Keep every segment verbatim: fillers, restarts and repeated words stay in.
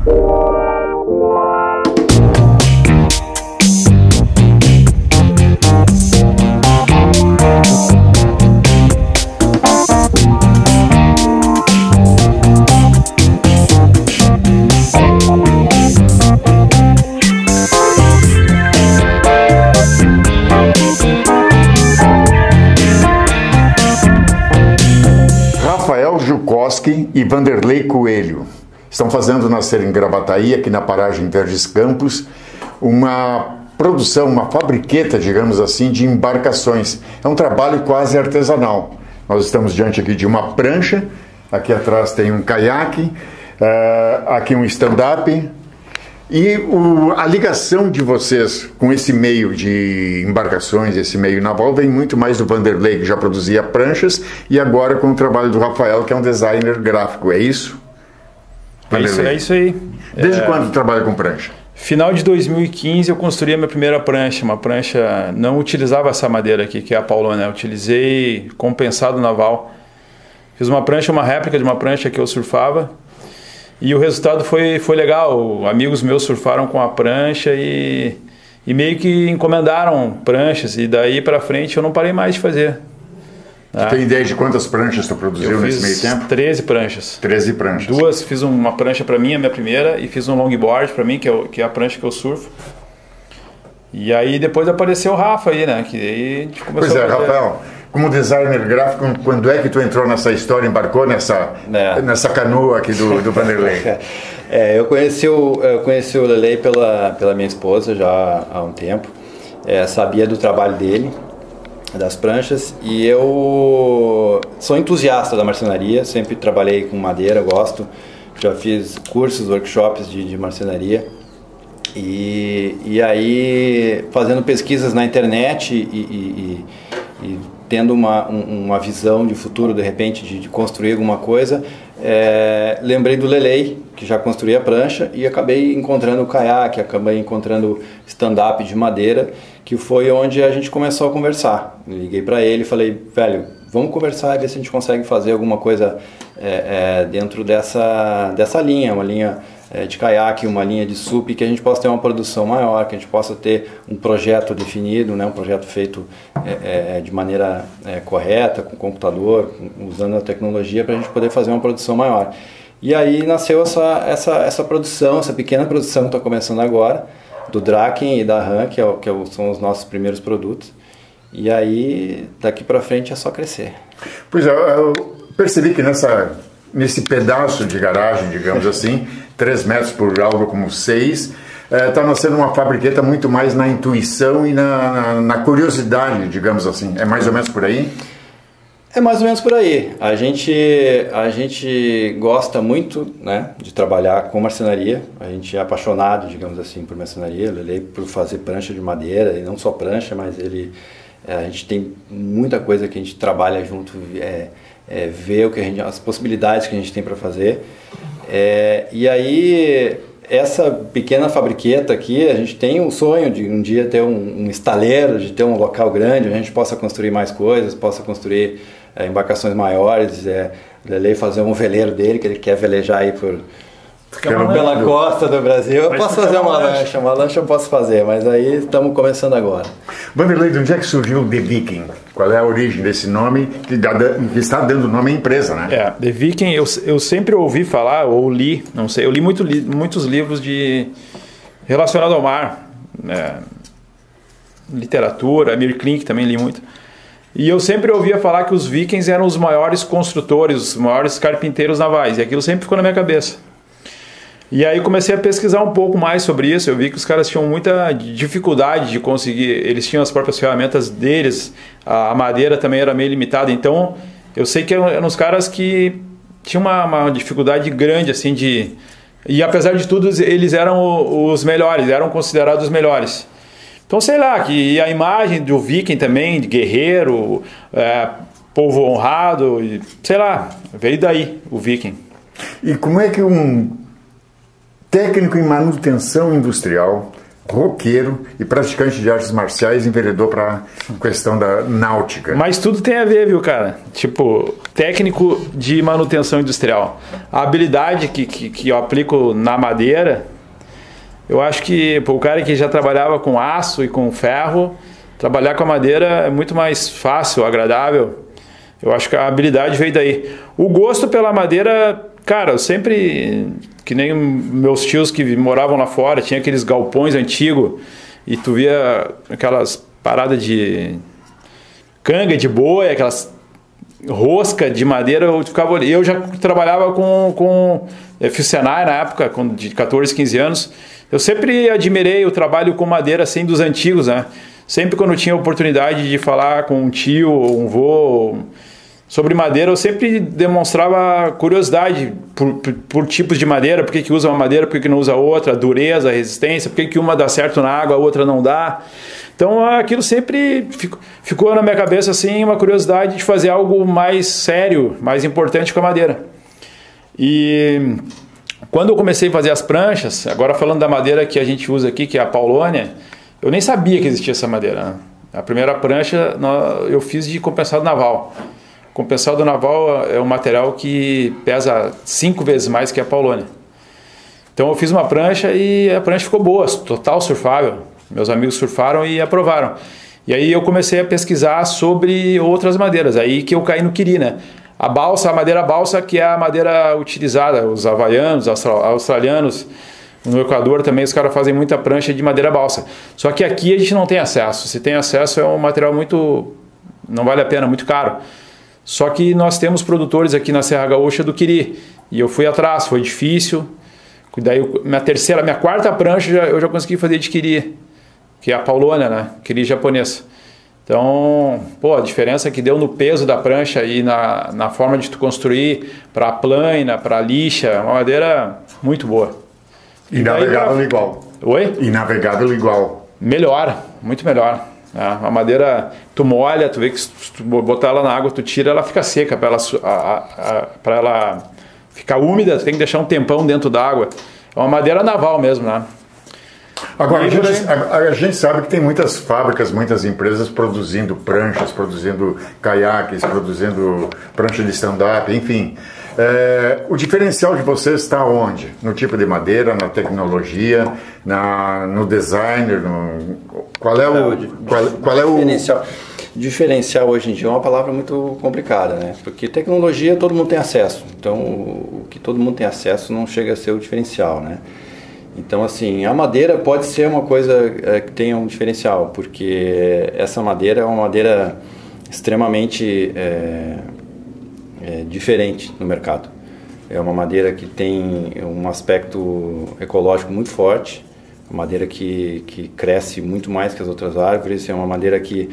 E Vanderlei Coelho estão fazendo nascer em Gravataí, aqui na paragem Verdes Campos, uma produção, uma fabriqueta, digamos assim, de embarcações. É um trabalho quase artesanal. Nós estamos diante aqui de uma prancha, aqui atrás tem um caiaque, uh, aqui um stand-up. E o, a ligação de vocês com esse meio de embarcações, esse meio naval, vem muito mais do Vanderlei, que já produzia pranchas, e agora com o trabalho do Rafael, que é um designer gráfico. É isso? É isso, é isso aí. Desde é... quando trabalha com prancha? Final de dois mil e quinze eu construí a minha primeira prancha. Uma prancha, não utilizava essa madeira aqui, que é a Paulownia, eu utilizei compensado naval. Fiz uma prancha, uma réplica de uma prancha que eu surfava. E o resultado foi, foi legal. Amigos meus surfaram com a prancha e, e meio que encomendaram pranchas. E daí para frente eu não parei mais de fazer. Você ah. tem ideia de quantas pranchas tu produziu eu nesse fiz meio tempo? treze pranchas. treze pranchas. Duas, fiz uma prancha para mim, a minha primeira, e fiz um longboard para mim, que é, o, que é a prancha que eu surfo. E aí depois apareceu o Rafa aí, né? Que aí a gente começou pois é, a fazer... Rafael, como designer gráfico, quando é que tu entrou nessa história, embarcou nessa, é. nessa canoa aqui do, do Vanderlei? é, eu conheci o, eu conheci o Lelei pela, pela minha esposa já há um tempo. É, sabia do trabalho dele, das pranchas, e eu sou entusiasta da marcenaria, sempre trabalhei com madeira, gosto, já fiz cursos, workshops de, de marcenaria. E, e aí, fazendo pesquisas na internet e, e, e, e tendo uma, um, uma visão de futuro, de repente, de, de construir alguma coisa, é, lembrei do Lelei, que já construía prancha, e acabei encontrando o caiaque, acabei encontrando stand-up de madeira, que foi onde a gente começou a conversar. Liguei para ele e falei, velho, vamos conversar e ver se a gente consegue fazer alguma coisa é, é, dentro dessa, dessa linha, uma linha de caiaque, uma linha de S U P, que a gente possa ter uma produção maior, que a gente possa ter um projeto definido, né, um projeto feito é, é, de maneira é, correta, com computador, usando a tecnologia para a gente poder fazer uma produção maior. E aí nasceu essa, essa, essa produção, essa pequena produção que está começando agora, do Draken e da RAM, que, é, que é, são os nossos primeiros produtos. E aí, daqui para frente é só crescer. Pois é, eu percebi que nessa... nesse pedaço de garagem, digamos assim, três metros por algo como seis, está é, nascendo uma fabriqueta muito mais na intuição e na, na, na curiosidade, digamos assim. É mais ou menos por aí? É mais ou menos por aí. A gente, a gente gosta muito, né, de trabalhar com marcenaria. A gente é apaixonado, digamos assim, por marcenaria. Eu levei por fazer prancha de madeira, e não só prancha, mas ele, é, a gente tem muita coisa que a gente trabalha junto, é, É, ver o que a gente, as possibilidades que a gente tem para fazer. É, e aí, essa pequena fabriqueta aqui, a gente tem um sonho de um dia ter um, um estaleiro, de ter um local grande, onde a gente possa construir mais coisas, possa construir é, embarcações maiores, é, Lelei fazer um veleiro dele, que ele quer velejar aí por... pela costa do Brasil. Eu mas posso fazer uma lancha. lancha, uma lancha eu posso fazer, mas aí estamos começando agora. Vanderlei, de onde é que surgiu o The Viking? Qual é a origem desse nome que, dá, que está dando nome à empresa, né? É, The Viking, eu, eu sempre ouvi falar, ou li, não sei, eu li muito, li, muitos livros de relacionados ao mar, né, literatura, Amir Klink também li muito. E eu sempre ouvia falar que os vikings eram os maiores construtores, os maiores carpinteiros navais, e aquilo sempre ficou na minha cabeça. E aí comecei a pesquisar um pouco mais sobre isso. Eu vi que os caras tinham muita dificuldade de conseguir, eles tinham as próprias ferramentas deles, a madeira também era meio limitada, então eu sei que eram os caras que tinham uma, uma dificuldade grande assim de... E apesar de tudo eles eram os melhores, eram considerados os melhores. Então sei lá, que a imagem do viking também, de guerreiro, é, povo honrado, sei lá, veio daí o viking. E como é que um técnico em manutenção industrial roqueiro e praticante de artes marciais enveredou para a questão da náutica. Mas tudo tem a ver, viu, cara? Tipo, técnico de manutenção industrial. A habilidade que, que, que eu aplico na madeira, eu acho que pô, o cara que já trabalhava com aço e com ferro, trabalhar com a madeira é muito mais fácil, agradável. Eu acho que a habilidade veio daí. O gosto pela madeira, cara, eu sempre... Que nem meus tios que moravam lá fora, tinha aqueles galpões antigos e tu via aquelas paradas de canga de boi, aquelas rosca de madeira, eu ficava eu já trabalhava com, com eu fiz Senai na época, de quatorze, quinze anos. Eu sempre admirei o trabalho com madeira assim dos antigos, né? Sempre quando eu tinha a oportunidade de falar com um tio ou um vô sobre madeira, eu sempre demonstrava curiosidade por, por, por tipos de madeira, por que, que usa uma madeira, por que, que não usa outra, a dureza, a resistência, por que, que uma dá certo na água, a outra não dá. Então aquilo sempre ficou, ficou na minha cabeça assim, uma curiosidade de fazer algo mais sério, mais importante com a madeira. E quando eu comecei a fazer as pranchas, agora falando da madeira que a gente usa aqui, que é a Paulownia, eu nem sabia que existia essa madeira, né? A primeira prancha eu fiz de compensado naval. Compensado naval é um material que pesa cinco vezes mais que a Paulownia. Então eu fiz uma prancha e a prancha ficou boa, total surfável. Meus amigos surfaram e aprovaram. E aí eu comecei a pesquisar sobre outras madeiras, aí que eu caí no quiri, né? A balsa, a madeira balsa, que é a madeira utilizada, os havaianos, australianos, no Equador também os caras fazem muita prancha de madeira balsa. Só que aqui a gente não tem acesso. Se tem acesso é um material muito... não vale a pena, muito caro. Só que nós temos produtores aqui na Serra Gaúcha do quiri. E eu fui atrás, foi difícil. Daí eu, minha terceira, minha quarta prancha já, eu já consegui fazer de quiri, que é a Paulownia, né? Quiri japonês. Então, pô, a diferença que deu no peso da prancha e na, na forma de tu construir para a plana, para a lixa, é uma madeira muito boa. E, e navegável pra... igual. Oi? E navegável igual. Melhor, muito melhor. É, a madeira, tu molha, tu vê que se tu botar ela na água, tu tira, ela fica seca. Para ela, para ela ficar úmida, tu tem que deixar um tempão dentro d'água. É uma madeira naval mesmo, né? Agora, a gente, a, a gente sabe que tem muitas fábricas, muitas empresas produzindo pranchas, produzindo caiaques, produzindo prancha de stand-up, enfim. É, o diferencial de vocês está onde? No tipo de madeira, na tecnologia, na, no designer? No, qual é o, qual, qual é o diferencial? Diferencial hoje em dia é uma palavra muito complicada, né? Porque tecnologia todo mundo tem acesso. Então, o que todo mundo tem acesso não chega a ser o diferencial, né? Então, assim, a madeira pode ser uma coisa é, que tenha um diferencial, porque essa madeira é uma madeira extremamente é, é, diferente no mercado. É uma madeira que tem um aspecto ecológico muito forte, uma madeira que, que cresce muito mais que as outras árvores, é uma madeira que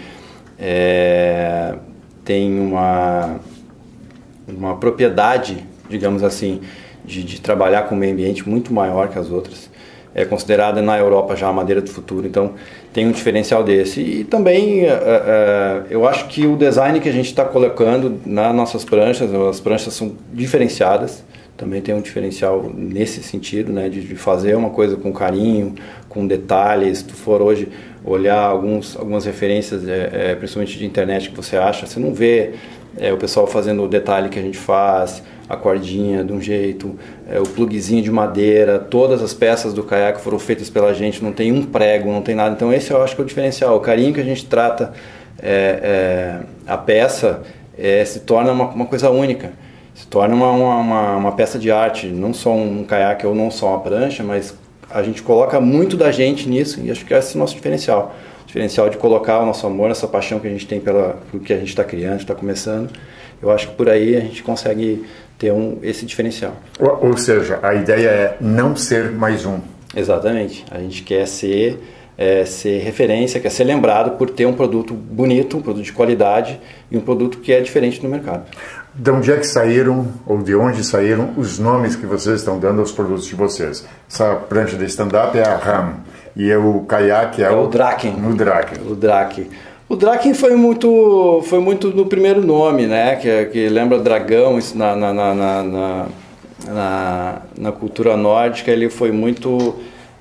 é, tem uma, uma propriedade, digamos assim, de, de trabalhar com o meio ambiente muito maior que as outras. É considerada na Europa já a madeira do futuro, então tem um diferencial desse. E também uh, uh, eu acho que o design que a gente está colocando nas nossas pranchas, as pranchas são diferenciadas, também tem um diferencial nesse sentido, né, de, de fazer uma coisa com carinho, com detalhes. Se tu for hoje olhar alguns, algumas referências, é, é, principalmente de internet que você acha, você não vê é, o pessoal fazendo o detalhe que a gente faz, a cordinha de um jeito, é, o plugzinho de madeira, todas as peças do caiaque foram feitas pela gente, não tem um prego, não tem nada. Então esse eu acho que é o diferencial, o carinho que a gente trata é, é, a peça é, se torna uma, uma coisa única, se torna uma, uma, uma peça de arte, não só um caiaque ou não só uma prancha, mas a gente coloca muito da gente nisso e acho que esse é o nosso diferencial. O diferencial de colocar o nosso amor, essa paixão que a gente tem pela, pelo que a gente está criando, está começando. Eu acho que por aí a gente consegue ter um, esse diferencial. Ou, ou seja, a ideia é não ser mais um. Exatamente. A gente quer ser, é, ser referência, quer ser lembrado por ter um produto bonito, um produto de qualidade e um produto que é diferente no mercado. De onde é que saíram, ou de onde saíram, os nomes que vocês estão dando aos produtos de vocês? Essa prancha de stand-up é a Ram, e o caiaque é, é o... o Draken. No Draken. O Draken. O Draken foi muito, foi muito no primeiro nome, né? Que, que lembra dragão, isso na, na, na, na, na, na cultura nórdica, ele foi muito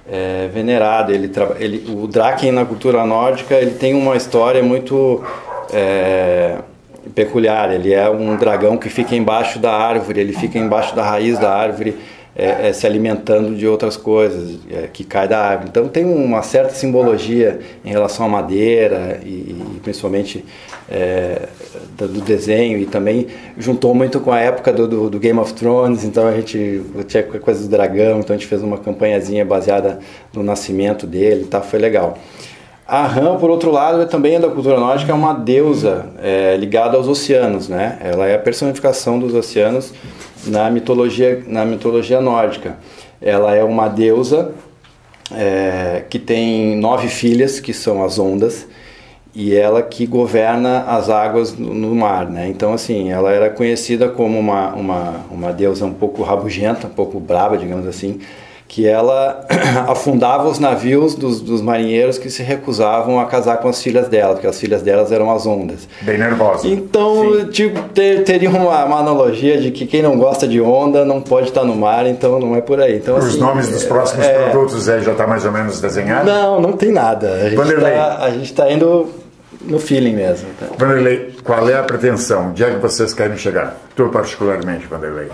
é, venerado. Ele, ele, o Draken na cultura nórdica ele tem uma história muito é, peculiar. Ele é um dragão que fica embaixo da árvore, ele fica embaixo da raiz da árvore, é, é, se alimentando de outras coisas é, que cai da árvore. Então tem uma certa simbologia em relação à madeira e, e principalmente é, do, do desenho, e também juntou muito com a época do, do, do Game of Thrones. Então a gente tinha coisa do dragão, então a gente fez uma campanhazinha baseada no nascimento dele, tá? Foi legal. A Ran, por outro lado, também é da cultura nórdica, é uma deusa é, ligada aos oceanos, né? Ela é a personificação dos oceanos na mitologia, na mitologia nórdica. Ela é uma deusa é, que tem nove filhas, que são as ondas, e ela que governa as águas no, no mar, né? Então, assim, ela era conhecida como uma, uma, uma deusa um pouco rabugenta, um pouco braba, digamos assim, que ela afundava os navios dos, dos marinheiros que se recusavam a casar com as filhas dela, porque as filhas delas eram as ondas. Bem nervosa. Então, tipo, ter, teria uma, uma analogia de que quem não gosta de onda não pode estar no mar, então não é por aí. Então, Os assim, nomes dos próximos é, produtos aí já está mais ou menos desenhado? Não, não tem nada. A gente está tá indo no feeling mesmo. Tá? Vanderlei, qual é a pretensão? Onde é que vocês querem chegar? Tu particularmente, Vanderlei.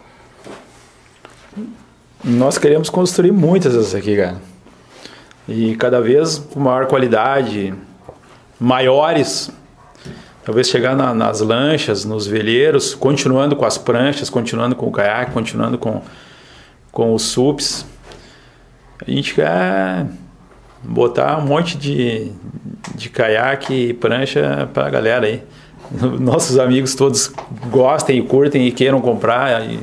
Nós queremos construir muitas dessas aqui, cara. E cada vez com maior qualidade, maiores. Talvez chegar na, nas lanchas, nos veleiros, continuando com as pranchas, continuando com o caiaque, continuando com, com os sups. A gente quer botar um monte de, de caiaque e prancha para a galera aí. Nossos amigos todos gostem e curtem e queiram comprar. E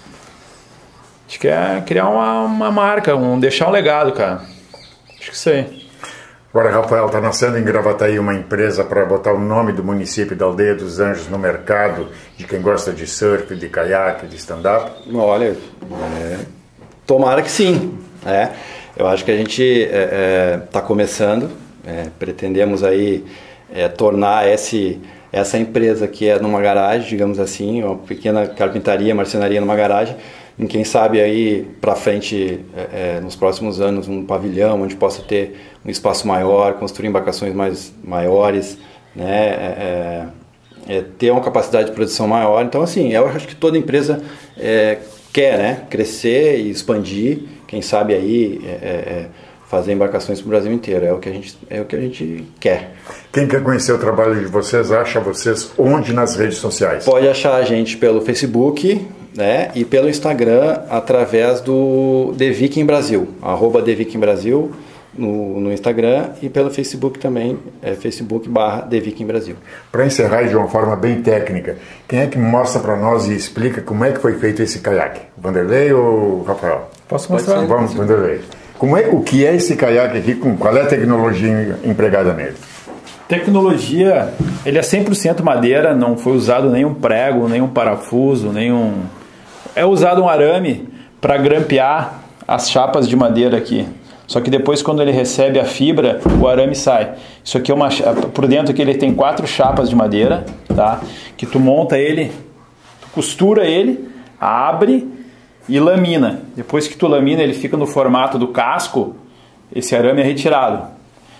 a gente quer criar uma, uma marca, um, deixar um legado, cara. Acho que isso aí. Agora, Rafael, está nascendo em Gravataí uma empresa para botar o nome do município da Aldeia dos Anjos no mercado de quem gosta de surf, de caiaque, de stand-up? Olha, é, tomara que sim. É, eu acho que a gente está é, é, começando, é, pretendemos aí é, tornar esse... essa empresa que é numa garagem, digamos assim, uma pequena carpintaria, marcenaria numa garagem, em quem sabe aí para frente, é, é, nos próximos anos, um pavilhão onde possa ter um espaço maior, construir embarcações mais maiores, né, é, é, ter uma capacidade de produção maior. Então, assim, eu acho que toda empresa é, quer, né, crescer e expandir, quem sabe aí é, é, fazer embarcações para o Brasil inteiro. É o que a gente, é o que a gente quer. Quem quer conhecer o trabalho de vocês, acha vocês onde nas redes sociais? Pode achar a gente pelo Facebook, né, e pelo Instagram através do The Viking Brasil, arroba The Viking Brasil no, no Instagram, e pelo Facebook também, é Facebook barra The Viking Brasil. Para encerrar de uma forma bem técnica, quem é que mostra para nós e explica como é que foi feito esse caiaque? Vanderlei ou Rafael? Posso mostrar? Vamos, Vanderlei. Como é, o que é esse caiaque aqui? Com, qual é a tecnologia empregada nele? Tecnologia, ele é cem por cento madeira, não foi usado nenhum prego, nenhum parafuso, nenhum... É usado um arame para grampear as chapas de madeira aqui. Só que depois, quando ele recebe a fibra, o arame sai. Isso aqui é uma... Por dentro aqui ele tem quatro chapas de madeira, tá? Que tu monta ele, tu costura ele, abre e lamina. Depois que tu lamina, ele fica no formato do casco, esse arame é retirado.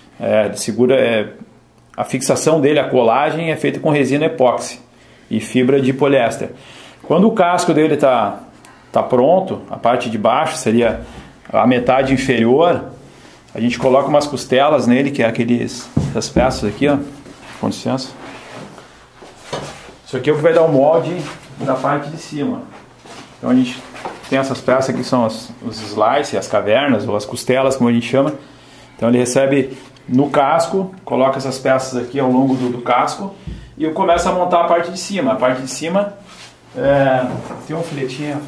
É, segura... É, a fixação dele, a colagem, é feita com resina epóxi e fibra de poliéster. Quando o casco dele está tá pronto, a parte de baixo seria a metade inferior, a gente coloca umas costelas nele, que é aqueles, essas peças aqui, ó. Com licença. Isso aqui é o que vai dar o molde da parte de cima. Então a gente tem essas peças aqui, que são as, os slices, as cavernas, ou as costelas, como a gente chama. Então ele recebe no casco, coloca essas peças aqui ao longo do, do casco, e eu começo a montar a parte de cima. A parte de cima... É, tem um filetinho.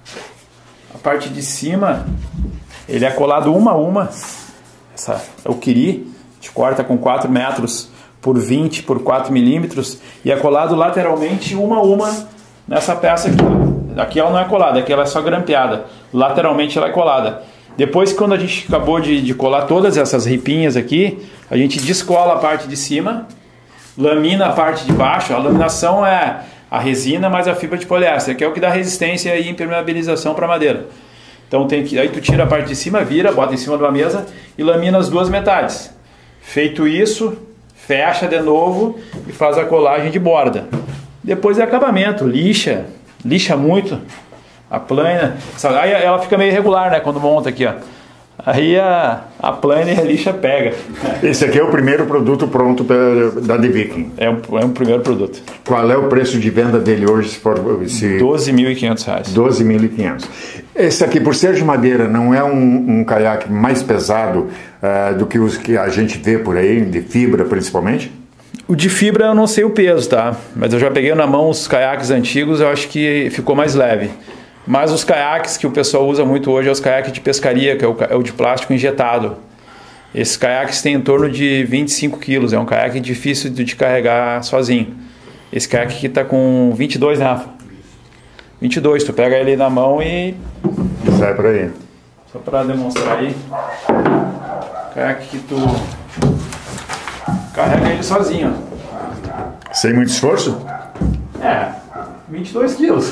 A parte de cima ele é colado uma a uma. Essa é o quiri. A gente corta com quatro metros por vinte por quatro milímetros e é colado lateralmente uma a uma nessa peça aqui. Aqui ela não é colada, aqui ela é só grampeada. Lateralmente ela é colada. Depois, quando a gente acabou de, de colar todas essas ripinhas aqui, a gente descola a parte de cima, lamina a parte de baixo. A laminação é a resina mais a fibra de poliéster, que é o que dá resistência e impermeabilização para a madeira. Então tem que, aí tu tira a parte de cima, vira, bota em cima de uma mesa e lamina as duas metades. Feito isso, fecha de novo e faz a colagem de borda. Depois é acabamento, lixa, lixa muito a plana. Aí ela fica meio irregular, né, quando monta aqui, ó. Aí a, a plana e a lixa pega. Esse aqui é o primeiro produto pronto pra, da The Viking. É um, é um primeiro produto. Qual é o preço de venda dele hoje? Se for, se... doze mil e quinhentos reais. doze mil e quinhentos. Esse aqui, por ser de madeira, não é um, um caiaque mais pesado uh, do que os que a gente vê por aí, de fibra principalmente? O de fibra eu não sei o peso, tá? Mas eu já peguei na mão os caiaques antigos, eu acho que ficou mais leve. Mas os caiaques que o pessoal usa muito hoje é os caiaques de pescaria, que é o, é o de plástico injetado. Esses caiaques têm em torno de vinte e cinco quilos, é um caiaque difícil de, de carregar sozinho. Esse caiaque aqui está com vinte e dois, né, Rafa? vinte e dois, tu pega ele na mão e... sai por aí. Só para demonstrar aí. Caiaque que tu carrega ele sozinho. Sem muito esforço? É, vinte e dois quilos.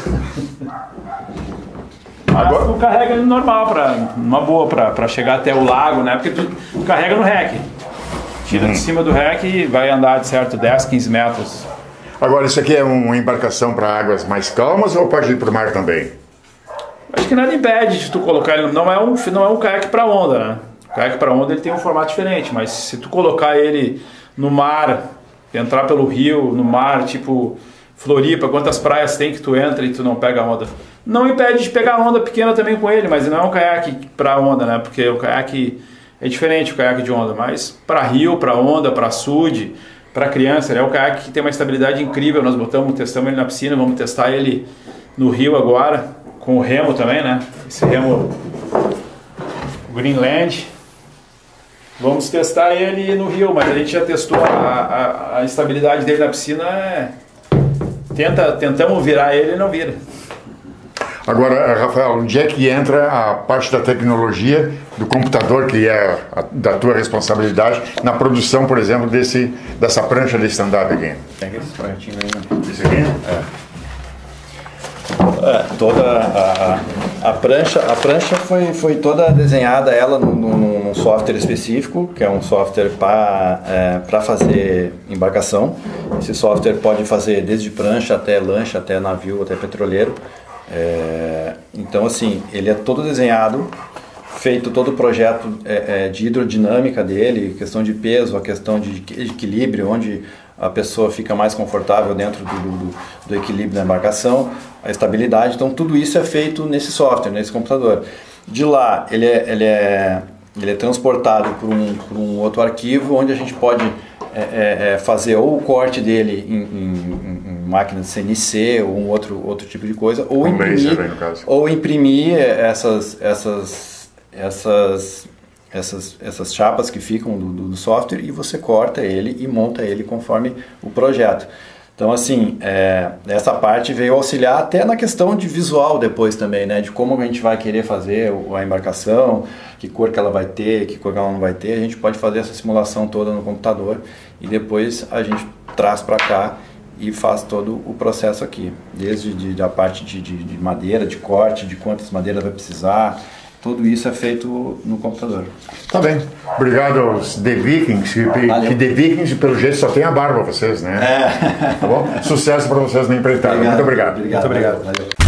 Mas Agora... tu carrega ele normal, pra, uma boa, para chegar até o lago, né? Porque tu, tu carrega no rack. Tira hum. de cima do rack e vai andar de certo dez, quinze metros. Agora, isso aqui é uma embarcação para águas mais calmas ou pode ir para o mar também? Acho que nada impede de tu colocar ele. Não é um, não é um caiaque para onda, né? O caiaque para onda ele tem um formato diferente, mas se tu colocar ele no mar, entrar pelo rio, no mar, tipo Floripa, quantas praias tem que tu entra e tu não pega onda? Não impede de pegar onda pequena também com ele, mas não é um caiaque para onda, né? Porque o caiaque é diferente, o caiaque de onda, mas para rio, para onda, para açude, para criança, é um caiaque que tem uma estabilidade incrível. Nós botamos, testamos ele na piscina, vamos testar ele no rio agora, com o remo também, né? Esse remo Greenland. Vamos testar ele no rio, mas a gente já testou a, a, a estabilidade dele na piscina. É... Tenta, tentamos virar ele e não vira. Agora, Rafael, onde é que entra a parte da tecnologia do computador, que é a, da tua responsabilidade, na produção, por exemplo, desse, dessa prancha de stand-up aqui? Pega esse pratinho aí, né? Esse aqui? É. É, toda a, a, a prancha, a prancha foi, foi toda desenhada ela num, num software específico, que é um software para é, para fazer embarcação. Esse software pode fazer desde prancha até lancha, até navio, até petroleiro. É, então, assim, ele é todo desenhado, feito todo o projeto é, é, de hidrodinâmica dele, questão de peso, a questão de equilíbrio, onde a pessoa fica mais confortável dentro do, do, do equilíbrio da embarcação, a estabilidade. Então, tudo isso é feito nesse software, nesse computador. De lá, ele é, ele é, ele é transportado por um, por um outro arquivo, onde a gente pode é, é, fazer ou o corte dele em, em, em máquina de C N C ou um outro, outro tipo de coisa, ou um imprimir, laser, no caso. ou imprimir essas, essas, essas, essas, essas chapas que ficam do, do software, e você corta ele e monta ele conforme o projeto. Então, assim, é, essa parte veio auxiliar até na questão de visual depois também, né? De como a gente vai querer fazer a embarcação, que cor que ela vai ter, que cor que ela não vai ter. A gente pode fazer essa simulação toda no computador e depois a gente traz para cá e faz todo o processo aqui. Desde de, da parte de, de, de madeira, de corte, de quantas madeiras vai precisar. Tudo isso é feito no computador. Tá bem. Obrigado aos The Vikings, que, que The Vikings, pelo jeito, só tem a barba vocês, né? É. Tá bom? Sucesso para vocês na empreitada. Obrigado. Muito obrigado. Obrigado. Muito obrigado. Valeu.